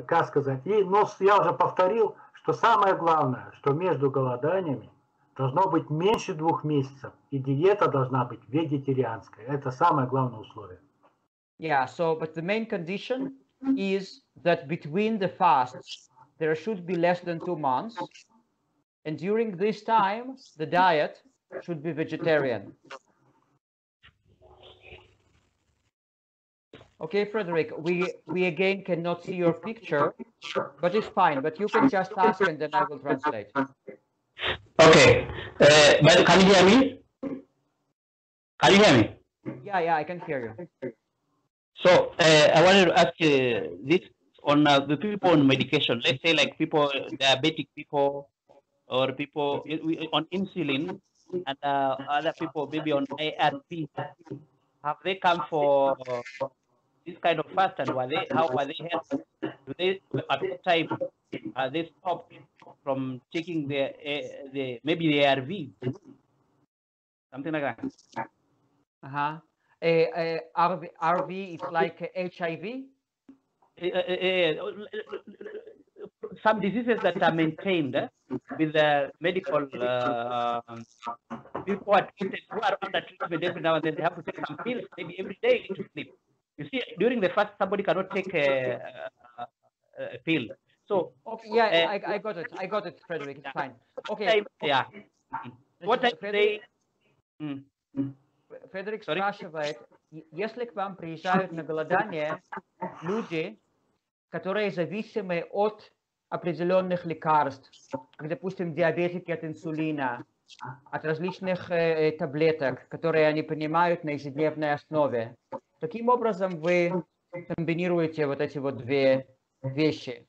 как сказать. Но я уже повторил, что самое главное, что между голоданиями должно быть меньше 2 месяцев, и диета должна быть вегетарианская. Это самое главное условие. Yeah, but the main condition is that between the fasts, there should be less than 2 months. And during this time, the diet should be vegetarian. Okay, Frederick, we again cannot see your picture, but it's fine. But you can just ask and then I will translate. Okay. But can you hear me? Can you hear me? Yeah, I can hear you. So I wanted to ask this on the people on medication. Let's say like people, diabetic people, or people on insulin, and other people maybe on ARP. Have they come for this kind of fast, and how were they helped? Do they at what time they stopped from taking maybe the ARVs, something like that? RV is like HIV. Some diseases that are maintained with the medical people who are under treatment every now and then. They have to take some pills maybe every day to sleep. You see, during the fast, somebody cannot take a pill. So okay, yeah, I got it. I got it, Frederick. It's fine. Okay. Yeah. What I say? Фредерик спрашивает, если к вам приезжают на голодание люди, которые зависимы от определенных лекарств, как, допустим, диабетики от инсулина, от различных таблеток, которые они принимают на ежедневной основе, каким образом вы комбинируете вот эти вот две вещи?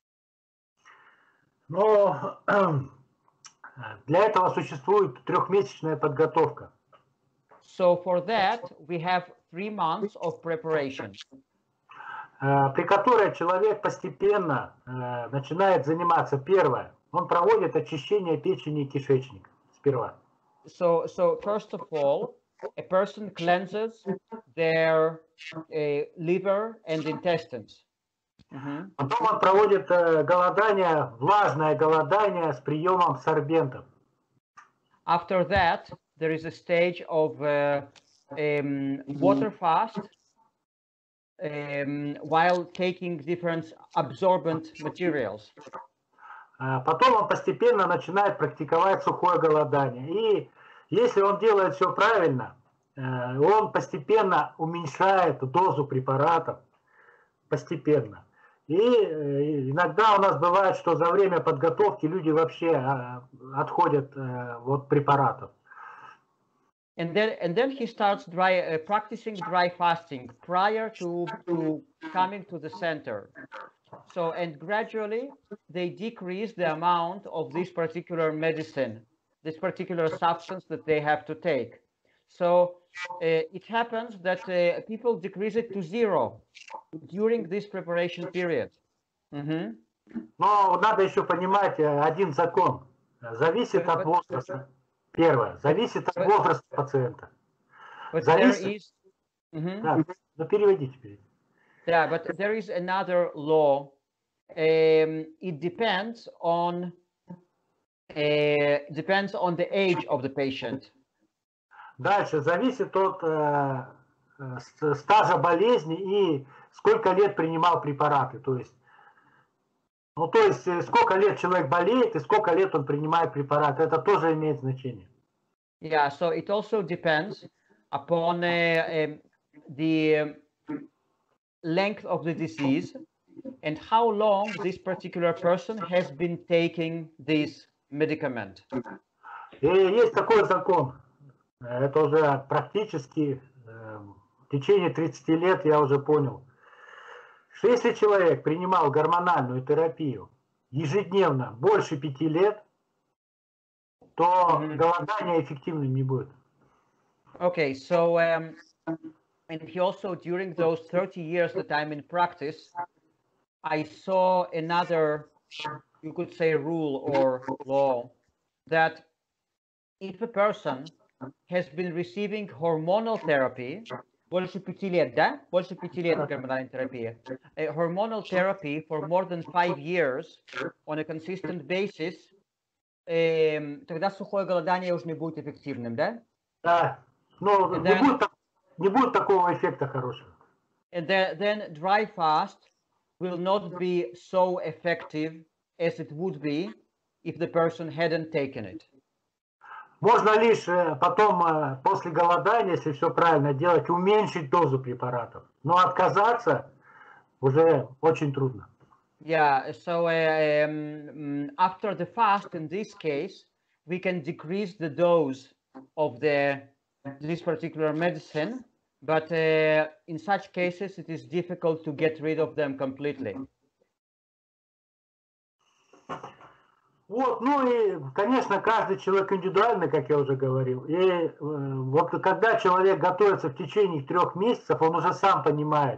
Но для этого существует 3-месячная подготовка. So for that, we have 3 months of preparation. При которой человек постепенно начинает заниматься. Первое, он проводит очищение печени и кишечника сперва. So first of all, a person cleanses their liver and intestines. Потом он проводит голодание, влажное голодание с приемом сорбентов. After that, there is a stage of water fast while taking different absorbent materials. Потом он постепенно начинает практиковать сухое голодание. И если он делает все правильно, он постепенно уменьшает дозу препаратов. Постепенно. И иногда у нас бывает, что за время подготовки люди вообще отходят от препаратов. And then he starts practicing dry fasting prior to coming to the center. So, and gradually they decrease the amount of this particular medicine, this particular substance that they have to take. So it happens that people decrease it to 0 during this preparation period. Но надо еще понимать один закон. Зависит от возраста. Первое. Зависит от возраста пациента. Зависит... Да, ну переводите. Yeah, but there is another law. It depends on the age of the patient. Дальше зависит от стажа болезни и сколько лет принимал препараты. То есть сколько лет человек болеет и сколько лет он принимает препараты. Это тоже имеет значение. Yeah, so it also depends upon the length of the disease and how long this particular person has been taking this medicament. И есть такой закон. Это уже практически в течение 30 лет я уже понял, что если человек принимал гормональную терапию ежедневно больше 5 лет, то голодание эффективным не будет. Okay, so and he also, during those 30 years that I'm in practice, I saw another, you could say, rule or law, that if a person has been receiving hormonal therapy Больше 5 лет, да? Больше 5 лет гормональной терапии. Hormonal therapy for more than 5 years on a consistent basis, тогда сухое голодание уже не будет эффективным, да? Да. Но And не будет такого эффекта хорошего. And then dry fast will not be so effective as it would be if the person hadn't taken it. Можно лишь потом, после голодания, если все правильно делать, уменьшить дозу препаратов. Но отказаться уже очень трудно. Yeah, so after the fast, in this case, we can decrease the dose of this particular medicine, but in such cases, it is difficult to get rid of them completely. Вот, ну и, конечно, каждый человек индивидуальный, как я уже говорил. И вот когда человек готовится в течение 3 месяцев, он уже сам понимает,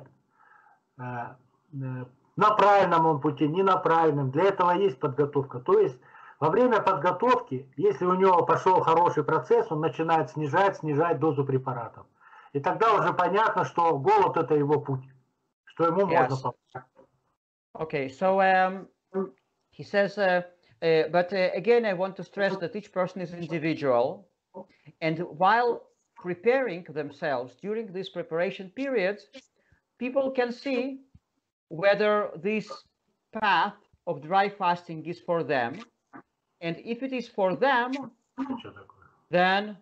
на правильном он пути, не на правильном. Для этого есть подготовка. То есть во время подготовки, если у него пошел хороший процесс, он начинает снижать дозу препаратов. И тогда уже понятно, что голод – это его путь, что ему можно помочь. Okay, so he says, but again, I want to stress that each person is individual. And while preparing themselves during this preparation period, people can see whether this path of dry fasting is for them. And if it is for them, then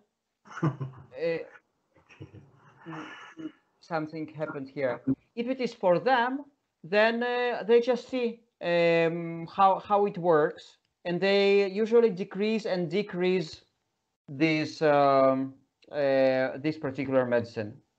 something happened here. If it is for them, then they just see how it works, and they usually decrease and decrease this particular medicine.